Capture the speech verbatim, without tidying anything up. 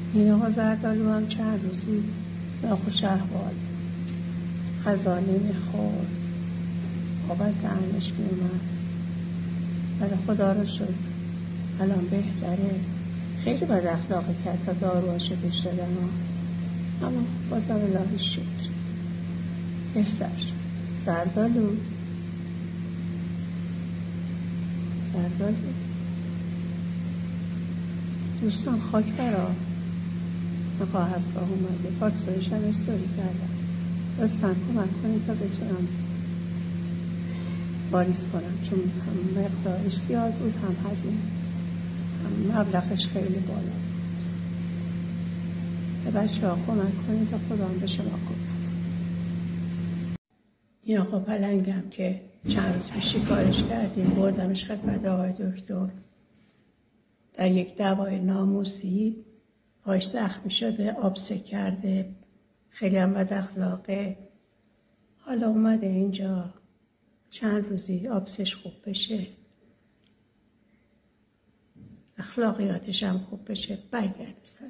این آقا زردالو هم چند روزی ناخوش احوال، غذا نمیخورد، آب از دهنش میومد، ولی خدا رو شکر الان بهتره. خیلی بد اخلاقی کرد تا داروهاشو بهش دادن ها، اما بازم الهی شکر بهتر. زردالو زردالو دوستان خاک برا نقاهتگاه اومده، فاکتورش هم استوری کردم، لطفا کمک کنید تا بتونم واریز کنم، چون هم مقدارش زیاد بود، هم هزینه، هم مبلغش خیلی بالا. به بچه ها کمک کنید تا خدا هم به شما کمک. این آقا پلنگم که چند روز پیشی کارش کردیم، بردمش خدمت آقای دکتر، در یک دعوای ناموسی پاش زخمی شده، آبسه کرده، خیلی هم بد اخلاقه. حالا اومده اینجا چند روزی آبسش خوب بشه، اخلاقیاتش هم خوب بشه، برگرده سر